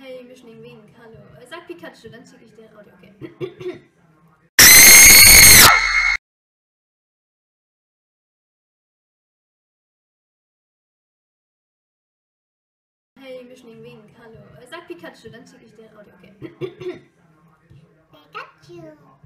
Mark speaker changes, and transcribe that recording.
Speaker 1: Hey, Mischling Wink, hallo. Sag Pikachu, dann schicke ich dir ein Audio, okay. Hey, Mischling Wink, hallo. Sag Pikachu, dann schicke ich dir ein Audio, okay.
Speaker 2: Pikachu.